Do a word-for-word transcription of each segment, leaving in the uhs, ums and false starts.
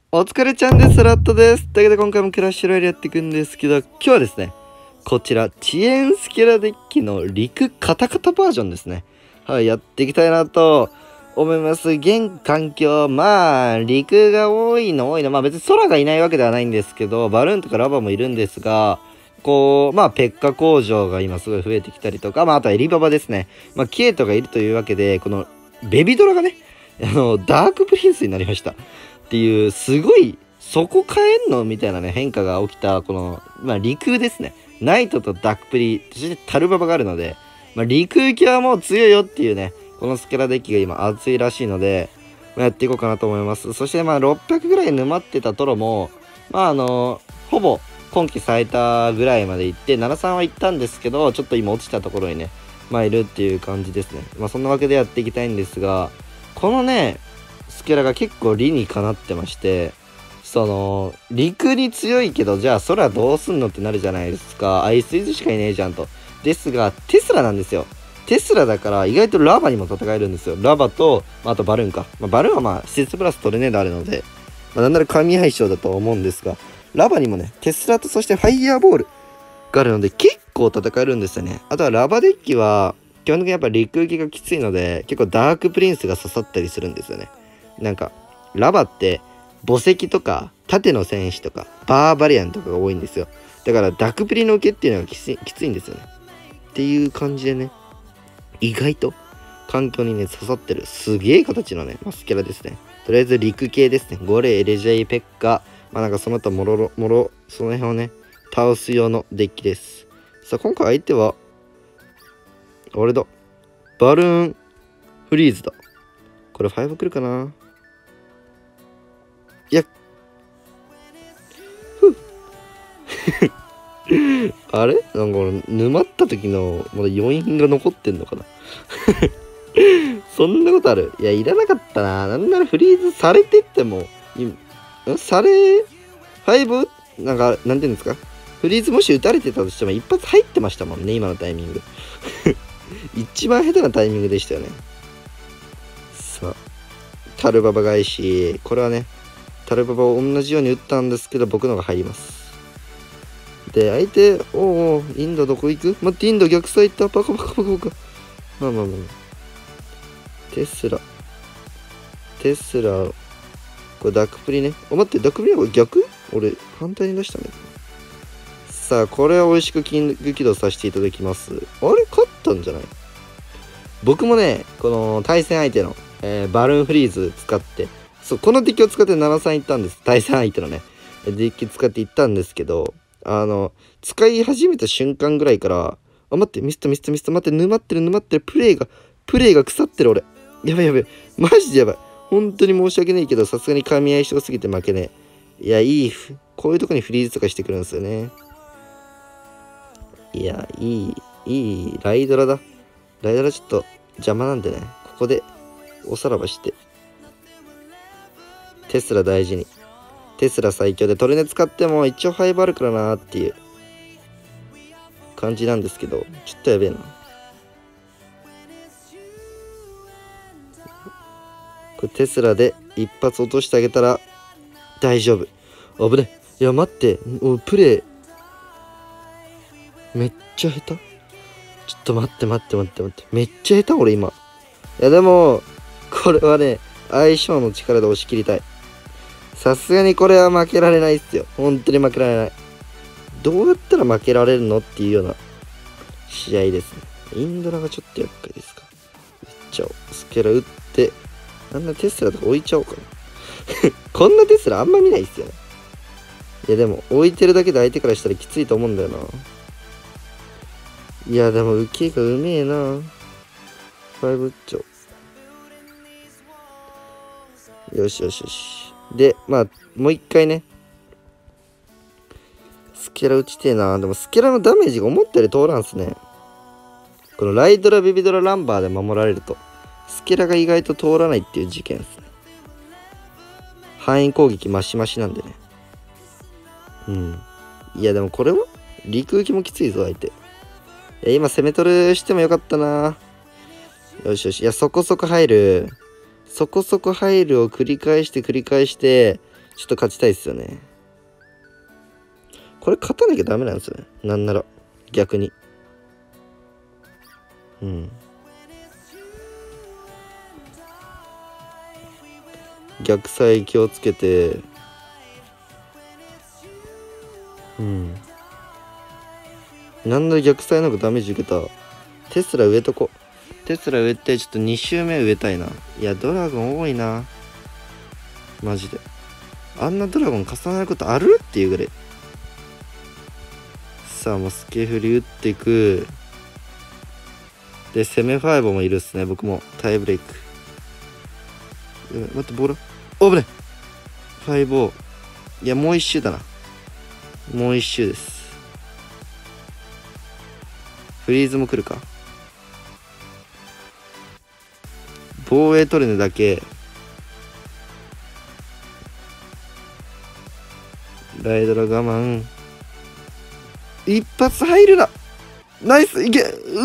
お疲れちゃんです。ラットです。というわけで今回もクラッシュロイヤルやっていくんですけど、今日はですね、こちら、遅延スキラデッキの陸カタカタバージョンですね。はい、やっていきたいなと思います。現環境、まあ、陸が多いの多いの。まあ別に空がいないわけではないんですけど、バルーンとかラバもいるんですが、こう、まあ、ペッカ工場が今すごい増えてきたりとか、まあ、あとはエリババですね。まあ、キエトがいるというわけで、この、ベビドラがね、あの、ダークプリンスになりました。っていうすごいそこ変えんのみたいなね変化が起きたこの、まあ、陸ですね。ナイトとダックプリそしてタルババがあるので、まあ、陸行きはもう強いよっていうねこのスキャラデッキが今熱いらしいので、まあ、やっていこうかなと思います。そしてまあろっぴゃくぐらい沼ってたトロもまああのほぼ今季最多ぐらいまで行ってななじゅうさんは行ったんですけどちょっと今落ちたところにねまあいるっていう感じですね。まあそんなわけでやっていきたいんですが、このねスキャラが結構理にかなってまして、その陸に強いけどじゃあ空どうすんのってなるじゃないですか。アイスイズしかいねえじゃんと。ですがテスラなんですよ。テスラだから意外とラバにも戦えるんですよ。ラバと、まあ、あとバルーンか、まあ、バルーンはまあ施設プラストルネードあるので、まあ、なんなら神相性だとは思うんですが、ラバにもねテスラとそしてファイヤーボールがあるので結構戦えるんですよね。あとはラバデッキは基本的にやっぱ陸行きがきついので結構ダークプリンスが刺さったりするんですよね。なんかラバって墓石とか縦の戦士とかバーバリアンとかが多いんですよ。だからダクプリの受けっていうのがきつい、きついんですよね。っていう感じでね、意外と環境にね刺さってるすげえ形のねマスキャラですね。とりあえず陸系ですね。ゴレ、エレジャイ、ペッカ、まあなんかその他もろろもろその辺をね倒す用のデッキです。さあ今回相手はあれだ、バルーンフリーズだ。これご来るかな。いやふあれなんか俺沼った時のまだ余韻が残ってんのかなそんなことある？いやいらなかったな。なんならフリーズされてってもんされごなんかなんていうんですか、フリーズもし打たれてたとしても一発入ってましたもんね今のタイミング一番下手なタイミングでしたよね。さあタルババ返し、これはねタルババを同じように打ったんですけど僕のが入ります。で相手おおインドどこ行く？待ってインド逆サイ行った。バカバカバカバカ。まあまあまあテスラテスラこれダックプリね。お待ってダックプリはこれ逆？俺反対に出したね。さあこれは美味しくキング起動させていただきます。あれ勝ったんじゃない？僕もねこの対戦相手の、えー、バルーンフリーズ使ってそうこの敵を使ってななじゅうさんいったんです。対戦相手のねデッキ使っていったんですけど、あの使い始めた瞬間ぐらいからあ待ってミスったミスったミスった待って沼ってる沼ってるプレイがプレイが腐ってる俺やばいやばいマジでやばい本当に申し訳ないけどさすがに噛み合いしとすぎて負けねえ。いやいいこういうとこにフリーズとかしてくるんですよね。いやいいいいライドラだ。ライドラちょっと邪魔なんでねここでおさらばしてテスラ大事に。テスラ最強でトルネ使っても一応ハイバーあるからなーっていう感じなんですけどちょっとやべえな。これテスラで一発落としてあげたら大丈夫。危ねえ。いや待っておプレイめっちゃ下手。ちょっと待って待って待って待ってめっちゃ下手俺今。いやでもこれはね相性の力で押し切りたい。さすがにこれは負けられないっすよ。本当に負けられない。どうやったら負けられるのっていうような試合ですね。インドラがちょっと厄介ですか。めっちゃスケラ打ってあんなテスラとか置いちゃおうかなこんなテスラあんま見ないっすよね。いやでも置いてるだけで相手からしたらきついと思うんだよな。いやでも受けがうめえな。ファイブ打っちゃおう。よしよしよし。でまあもう一回ねスケラ打ちてえな。でもスケラのダメージが思ったより通らんすね。このライドラビビドラランバーで守られるとスケラが意外と通らないっていう事件ですね。範囲攻撃マシマシなんでね。うんいやでもこれは陸行きもきついぞ相手。いや今攻め取るしてもよかったな。よしよし。いやそこそこ入るそこそこ入るを繰り返して繰り返してちょっと勝ちたいっすよね。これ勝たなきゃダメなんですよね。なんなら逆に。うん。逆サイ気をつけて。うん。なんだ逆サイの方がダメージ受けた。テスラ植えとこ。テスラ植えてちょっとに周目植えたいな。いやドラゴン多いなマジで。あんなドラゴン重なることあるっていうぐらい。さあもうスケフリ打っていく。で攻めファイブもいるっすね。僕もタイブレイク。やばい待ってボールおぶねファイブオー。いやもう一周だな。もう一周です。フリーズも来るか。防衛取るのだけ。ライドラ我慢。一発入るな。ナイスいけ、うん、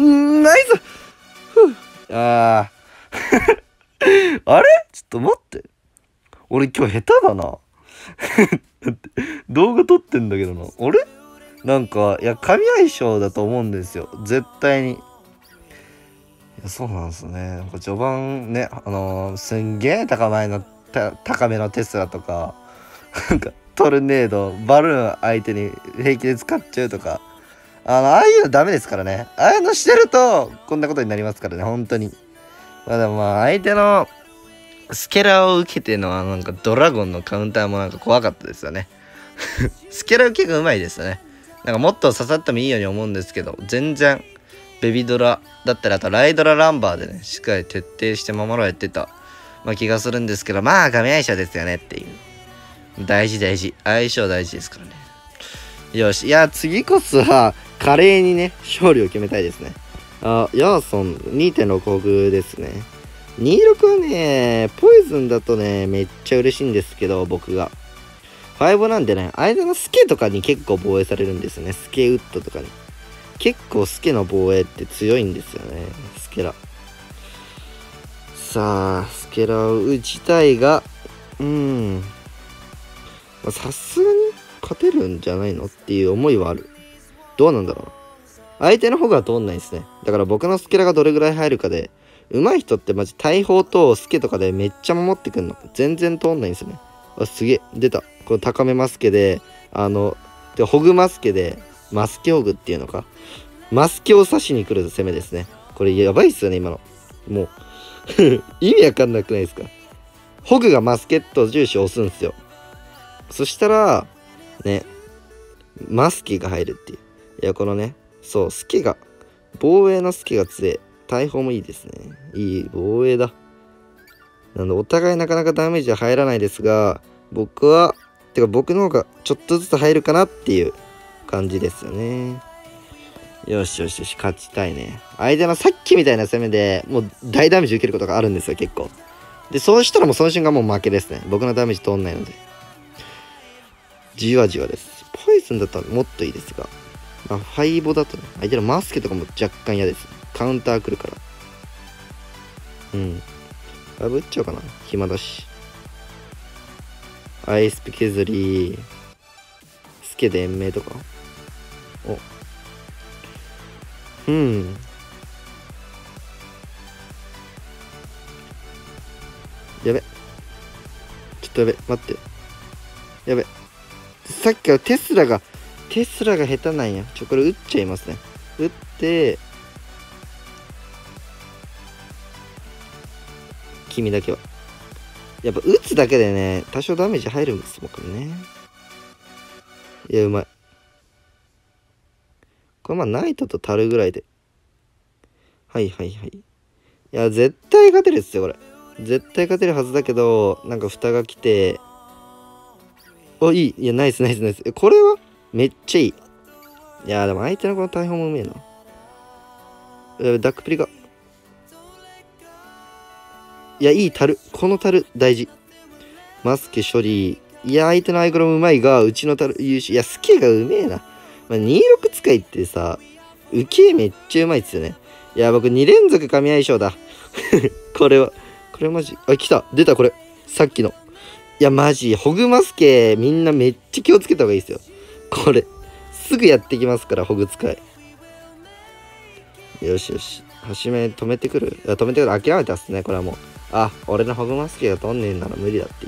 ナイスふあーあれちょっと待って。俺今日下手だな。だって動画撮ってんだけどな。あれなんか、いや、神相性だと思うんですよ。絶対に。いや、そうなんですね。なんか序盤ね、あのー、すんげえ高めの、高めのテスラとか、なんか、トルネード、バルーン相手に平気で使っちゃうとか、あの、ああいうのダメですからね。ああいうのしてると、こんなことになりますからね、本当に。まあでもまあ、相手のスケラを受けての、なんかドラゴンのカウンターもなんか怖かったですよね。スケラ受けがうまいですよね。なんかもっと刺さってもいいように思うんですけど、全然、ベビドラだったり、あとライドラランバーでね、しっかり徹底して守られてた、まあ気がするんですけど、まあ、神相性ですよねっていう。大事大事。相性大事ですからね。よし。いや、次こそは、華麗にね、勝利を決めたいですね。あ、ヤーソン にてんろく 億ですね。にじゅうろくはね、ポイズンだとね、めっちゃ嬉しいんですけど、僕が。ごなんでね、間のスケとかに結構防衛されるんですよね。スケウッドとかに。結構スケの防衛って強いんですよね。スケラ。さあ、スケラを打ちたいが、うーん。さすがに勝てるんじゃないのっていう思いはある。どうなんだろう。相手の方が通んないですね。だから僕のスケラがどれぐらい入るかで、上手い人ってマジ大砲とスケとかでめっちゃ守ってくんの。全然通んないんですよね。あ、すげえ。出た。この高めマスケで、あの、でホグマスケで、マスケホグっていうのか。マスケを刺しに来る攻めですね。これやばいっすよね、今の。もう。意味わかんなくないですか。ホグがマスケット重視を押すんですよ。そしたら、ね、マスケが入るっていう。いや、このね、そう、スケが、防衛のスケが強い。大砲もいいですね。いい防衛だ。なので、お互いなかなかダメージは入らないですが、僕は、てか僕の方がちょっとずつ入るかなっていう感じですよね。よしよしよし、勝ちたいね。相手のさっきみたいな攻めでもう大ダメージ受けることがあるんですよ、結構。で、そうしたらもうその瞬間もう負けですね。僕のダメージ通んないので。じわじわです。ポイズンだったらもっといいですが。まあ、ファイボだとね、相手のマスケとかも若干嫌です。カウンター来るから。うん。あぶっちゃおうかな。暇だし。アイスピ削り。スケで延命とか。お。うん。やべ。ちょっとやべ。待って。やべ。さっきからテスラが、テスラが下手なんや。ちょ、これ打っちゃいますね。打って、君だけは。やっぱ打つだけでね、多少ダメージ入るんですもんね。いや、うまい。これまあ、ナイトとタルぐらいで。はいはいはい。いや、絶対勝てるっすよ、これ。絶対勝てるはずだけど、なんか蓋が来て、お、いい。いや、ナイスナイスナイス。これはめっちゃいい。いや、でも相手のこの大砲もうめえな。ダックプリが。いや、いいタル。このタル、大事。マスケ処理。いや、相手のアイコロもうまいが、うちのタル優秀。いや、スケがうめえな。まあ、にじゅうろく使いってさ、受けめっちゃうまいっすよね。いや、僕に連続神相性だ。これは。これマジ。あ、来た。出た、これ。さっきの。 いや、マジ、ホグマスケ、みんなめっちゃ気をつけた方がいいですよ。これ、すぐやってきますから、ホグ使い。よしよし。端目止めてくる。いや、止めてくる。諦めたっすね、これはもう。あ、俺のホグマスケが飛んねえなら無理だっていう。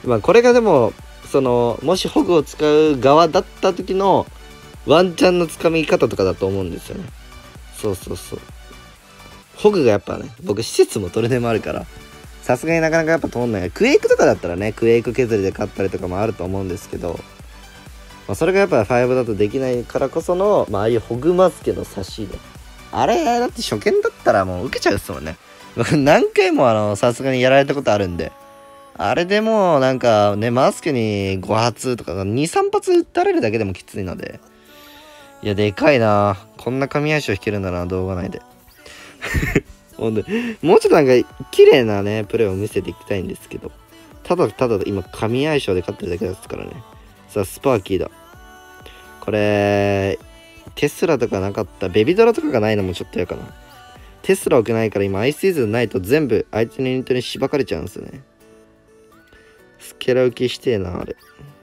まあ、これがでも、その、もしホグを使う側だった時の、ワンチャンのつかみ方とかだと思うんですよね。そうそうそう。ホグがやっぱね、僕施設もトルネもあるから、さすがになかなかやっぱ通んない。クエイクとかだったらね、クエイク削りで勝ったりとかもあると思うんですけど、まあ、それがやっぱごだとできないからこその、まあ、ああいうホグマスケの差し入れ。あれ、だって初見だったらもう受けちゃうっすもんね。何回もあの、さすがにやられたことあるんで。あれでもうなんかね、マスケにご発とかに、さん発撃たれるだけでもきついので。いや、でかいな。こんな神相性弾けるんだな、動画内で。ほんで、もうちょっとなんか、綺麗なね、プレーを見せていきたいんですけど。ただただ今、神相性で勝ってるだけですからね。さあ、スパーキーだ。これ、テスラとかなかった。ベビドラとかがないのもちょっと嫌かな。テスラ置けないから今、アイスイズないと全部相手のユニットにしばかれちゃうんですよね。スケラ浮きしてえな、あれ。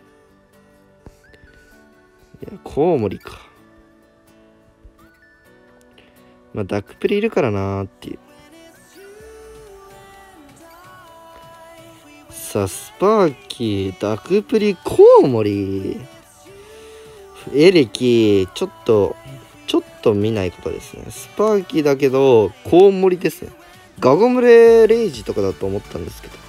いや、コウモリか。まあ、ダックプリいるからなーっていう。さあ、スパーキー、ダックプリ、コウモリ。エレキ、ちょっと、ちょっと見ないことですね。スパーキーだけど、コウモリですね。ガゴムレレイジとかだと思ったんですけど。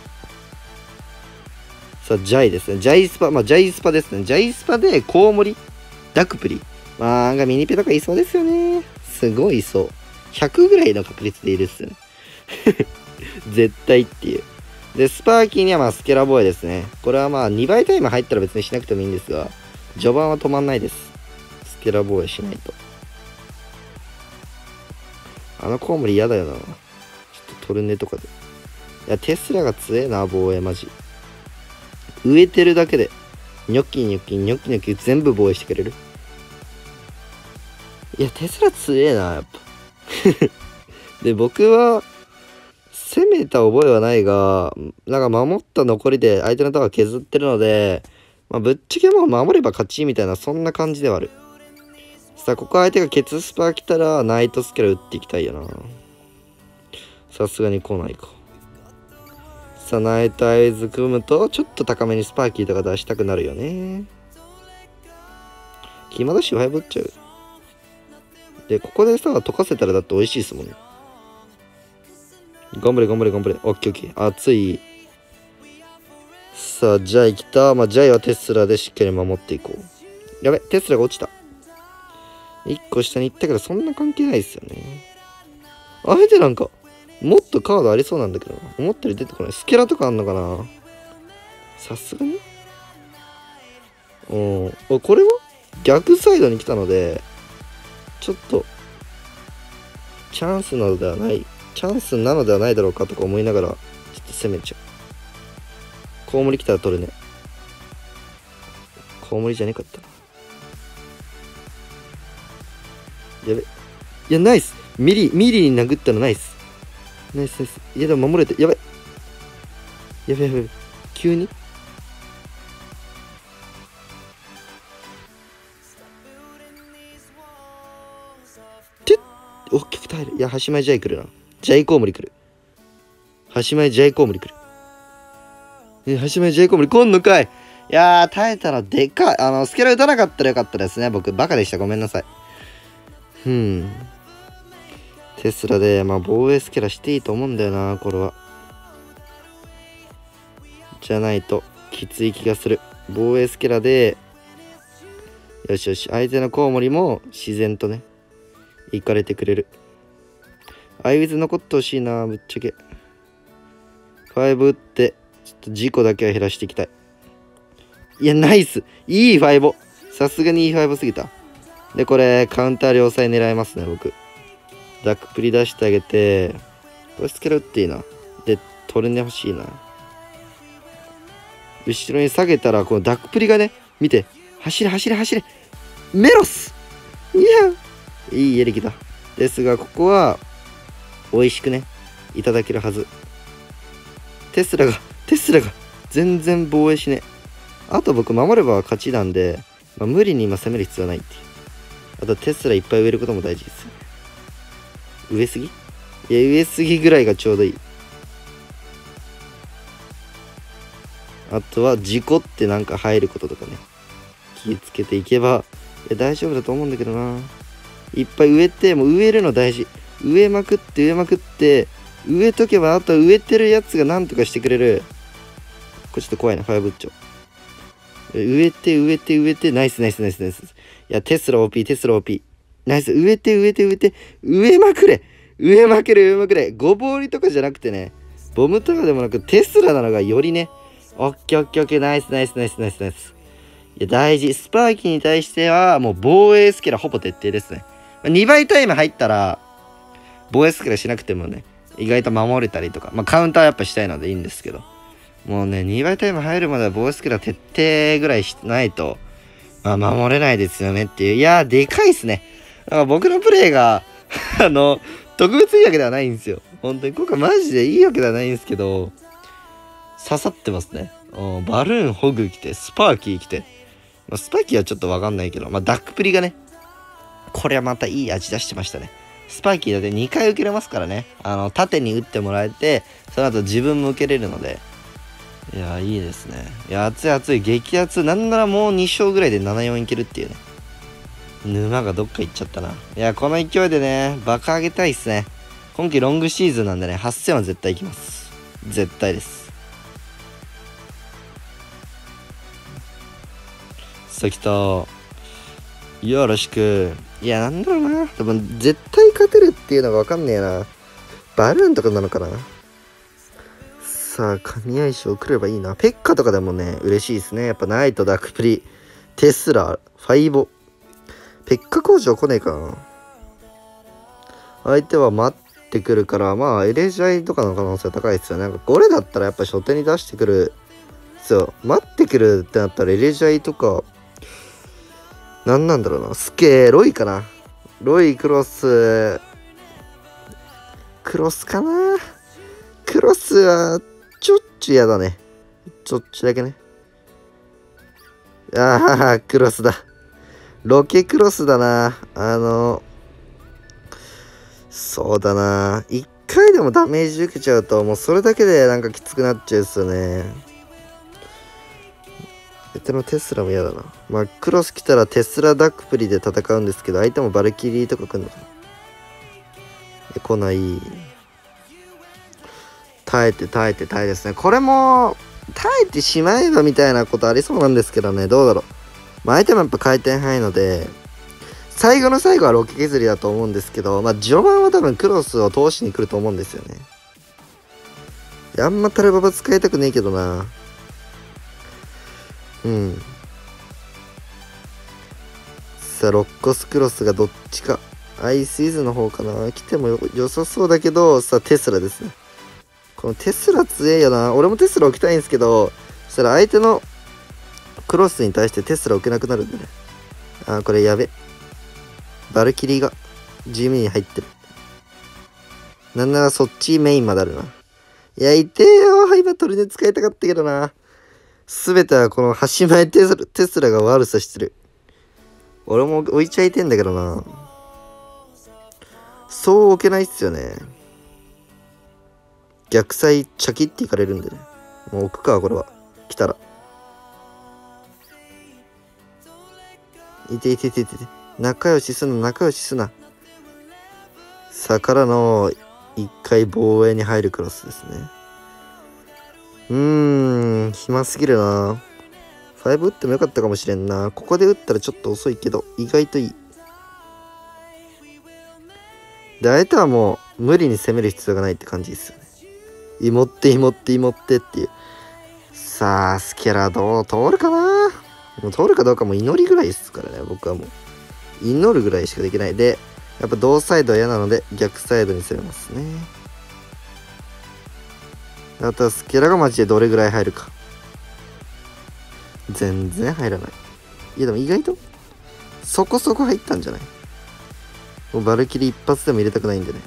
さあ、ジャイですね。ジャイスパ、まあ、ジャイスパですね。ジャイスパでコウモリ、ダクプリ。まあ、なんかミニペとかいそうですよね。すごいいそう。ひゃくぐらいの確率でいるっすよね。絶対っていう。で、スパーキーにはまあスケラボーイですね。これはまあにばいタイム入ったら別にしなくてもいいんですが、序盤は止まんないです。スケラボーイしないと。あのコウモリ嫌だよな。ちょっとトルネとかで。いや、テスラが強えな、防衛マジ。植えてるだけで、ニョキニョキニョキニョキ全部防衛してくれる。いや、テスラ強えな、やっぱ。で、僕は、攻めた覚えはないが、なんか守った残りで相手のタワー削ってるので、まあ、ぶっちゃけもう守れば勝ちみたいな、そんな感じではある。さあ、ここ相手がケツスパー来たら、ナイトスケラ打っていきたいよな。さすがに来ないか。さあ、ナイトアイズ組むと、ちょっと高めにスパーキーとか出したくなるよね。暇だし、ワイブっちゃう。で、ここでさ、溶かせたらだって美味しいですもんね。頑張れ頑張れ頑張れ。オッケーオッケー。熱い。さあ、ジャイ来た。まあ、ジャイはテスラでしっかり守っていこう。やべ、テスラが落ちた。いっこ下に行ったけど、そんな関係ないですよね。あえてなんか、もっとカードありそうなんだけどな。思ったより出てこない。スケラとかあんのかな。さすがにうん。これは逆サイドに来たので、ちょっと、チャンスなのではない。チャンスなのではないだろうかとか思いながら、ちょっと攻めちゃう。コウモリ来たら取るね。コウモリじゃねかったな。やべ。いや、ナイス。ミリ、ミリに殴ったのナイス。ナイスナイス。いや、でも守れて。やべ。やべやべ。急にてっ。おっきく耐える。いや、端前ジャイ来るな。ジャイコウモリ来る。端前ジャイコウモリ来る。え、端前ジャイコウモリ来んのかい。いやー、耐えたらでかい。あの、スケラ打たなかったらよかったですね。僕、バカでした。ごめんなさい。うん。テスラで、まあ、防衛スケラしていいと思うんだよな、これは。じゃないと、きつい気がする。防衛スケラで、よしよし、相手のコウモリも自然とね、行かれてくれる。アイウィズ残ってほしいな、ぶっちゃけ。ファイブ打って、ちょっと事故だけは減らしていきたい。いや、ナイス。いいファイブ。さすがにいいファイブすぎた。で、これ、カウンター両サイ狙いますね、僕。ダックプリ出してあげて、これスケラ打っていいな。で、取れねほしいな。後ろに下げたら、このダックプリがね、見て、走れ走れ走れ。メロス。いや、いいエレキだ。ですが、ここは、美味しくね、いただけるはず。テスラが、テスラが全然防衛しね。あと僕守れば勝ちなんで、まあ、無理に今攻める必要はないっていう。あとテスラいっぱい植えることも大事ですよね。植えすぎ？いや、植えすぎぐらいがちょうどいい。あとは事故ってなんか入ることとかね、気をつけていけばいや大丈夫だと思うんだけどな。いっぱい植えて、もう植えるの大事。植えまくって植えまくって植えとけば、あと植えてるやつがなんとかしてくれる。これちょっと怖いな、ファイブッチョ。植えて植えて植えて、ナイスナイスナイスナイス。いや、テスラ オーピー、テスラ オーピー。ナイス。植えて植えて植えて、植えまくれ植えまくれ植えまくれ。ごぼうりとかじゃなくてね、ボムとかでもなくテスラなのがよりね、オッケーオッケーオッケー、ナイスナイスナイスナイスナイス。いや、大事。スパーキーに対しては、もう防衛スキラほぼ徹底ですね。にばいタイム入ったら、防衛スキラしなくてもね、意外と守れたりとか、まあカウンターやっぱしたいのでいいんですけど、もうね、にばいタイム入るまでは防衛スキラ徹底ぐらいしないと、まあ守れないですよねっていう。いやー、でかいっすね。だから僕のプレイが、あの、特別いいわけではないんですよ。本当に今回マジでいいわけではないんですけど、刺さってますね。バルーン、ホグ来て、スパーキー来て。まあ、スパーキーはちょっとわかんないけど、まあ、ダックプリがね、これはまたいい味出してましたね。スパーキーだってにかい受けれますからね。あの、縦に打ってもらえて、その後自分も受けれるので。いや、いいですね。いや、熱い熱い、激熱。なんならもうに勝ぐらいでななよんいけるっていうね。沼がどっか行っちゃったな。いや、この勢いでね、バカ上げたいっすね。今季ロングシーズンなんでね、はっせんは絶対行きます。絶対です。さあ来た。よろしく。いや、なんだろうな。多分、絶対勝てるっていうのがわかんねえな。バルーンとかなのかな。さあ、神相性来ればいいな。ペッカとかでもね、嬉しいですね。やっぱナイト、ダークプリ、テスラ、ファイボ。ペッカ工場来ねえかな。相手は待ってくるから、まあ、エレジャイとかの可能性は高いですよね。なんかこれだったらやっぱ初手に出してくる。そう、待ってくるってなったらエレジャイとか、なんなんだろうな。スケロイかな。ロイ、クロス。クロスかな。クロスは、ちょっちゅやだね。ちょっちゅだけね。ああ、クロスだ。ロケクロスだな。あの、そうだな。一回でもダメージ受けちゃうと、もうそれだけでなんかきつくなっちゃうっすよね。相手のテスラも嫌だな。まあ、クロス来たらテスラダックプリで戦うんですけど、相手もバルキリーとか来んのかな。え、来ない。耐えて耐えて耐えですね。これも、耐えてしまえばみたいなことありそうなんですけどね。どうだろう。まあ、相手もやっぱ回転早いので、最後の最後はロケ削りだと思うんですけど、まあ、序盤は多分クロスを通しに来ると思うんですよね。あんまタルババ使いたくねえけどな。うん。さあ、ロッコスクロスがどっちか。アイスイズの方かな。来てもよ良さそうだけど、さあ、テスラですね。このテスラ強えよな。俺もテスラ置きたいんですけど、そしたら相手のクロスに対してテスラ置けなくなるんでね。あー、これやべ。バルキリーが地味に入ってる。なんならそっちメインまであるな。いや、いてよ。今トルネ使いたかったけどな。すべてはこの端前テスラ、テスラが悪さしてる。俺も置いちゃいてんだけどな。そう置けないっすよね。逆サイチャキっていかれるんでね。もう置くか、これは。来たら。いていていていて。仲良しすな、仲良しすな。さあからの一回防衛に入るクロスですね。うーん、暇すぎるな。ファイブ打ってもよかったかもしれんな。ここで打ったらちょっと遅いけど、意外といい。で、相手はもう無理に攻める必要がないって感じですよね。芋って芋って芋ってっていう。さあ、スケラどう通るかな。もう通るかどうかも祈りぐらいですからね、僕はもう。祈るぐらいしかできない。で、やっぱ同サイドは嫌なので、逆サイドに攻めますね。あとはスケラがマジでどれぐらい入るか。全然入らない。いやでも意外とそこそこ入ったんじゃない？もうバルキリ一発でも入れたくないんでね。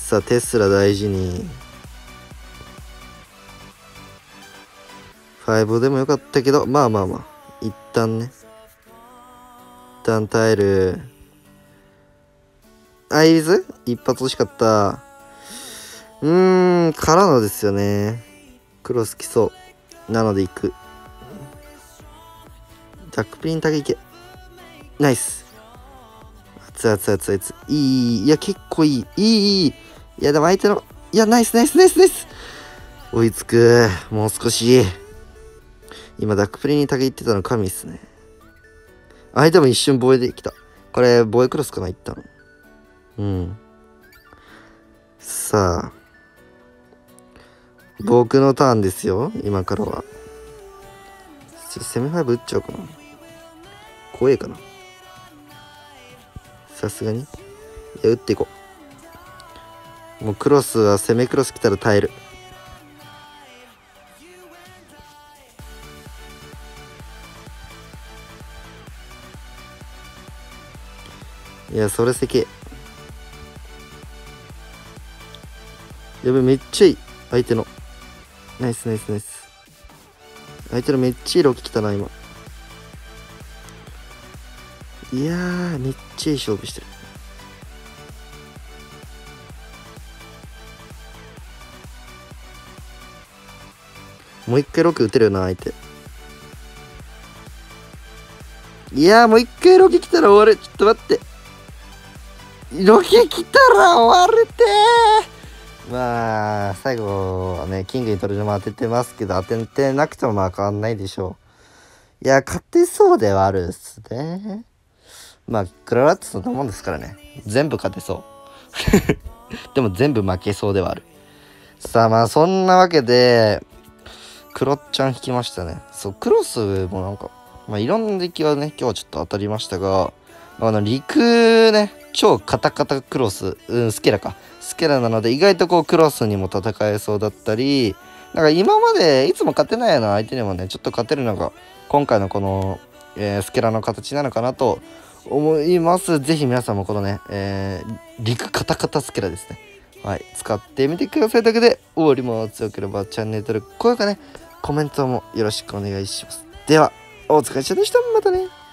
さあテスラ大事に。ファイブでもよかったけど、まあまあまあ一旦ね、一旦耐える。アイリズ一発欲しかった。うーんからのですよね。クロス来そうなので行く。ジャックピンだけいけ。ナイス。熱い熱い熱い熱い。いい、いや結構いいいいいい。いやでも相手の、いやナイスナイスナイスナイス。追いつく。もう少し。今ダックプリにタゲ行ってたの神っすね。相手も一瞬防衛できた。これ防衛クロスかな一旦。うん。さあ僕のターンですよ今からは。攻めファイブ打っちゃおうかな。怖えかな。さすがに。いや打っていこう。もうクロスは攻めクロス来たら耐える。いやそれせけ。やべめっちゃいい相手の。ナイスナイスナイス。相手のめっちゃいいロキ来たな今。いやーめっちゃいい勝負してる。もう一回ロキ打てるよな相手。いやーもう一回ロキ来たら終わる。ちょっと待って、ロキ来たら終わるてー。まあ最後はねキングに取るのも当ててますけど、当ててなくてもまあ変わんないでしょう。いや勝てそうではあるっすね。まあクララッツそんなもんですからね。全部勝てそうでも全部負けそうではある。さあまあそんなわけでクロッちゃん引きましたね。そうクロスもなんかまあいろんな出来はね今日はちょっと当たりましたが、あの陸ね超カタカタクロス、うん、スケラかスケラなので意外とこうクロスにも戦えそうだったり、なんか今までいつも勝てないような相手にもねちょっと勝てるのが今回のこの、えー、スケラの形なのかなと思います。ぜひ皆さんもこのね、えー、陸カタカタスケラですね、はい使ってみてください。というわけで終わりも強ければチャンネル登録高評価ねコメントもよろしくお願いします。ではお疲れ様でした。またね。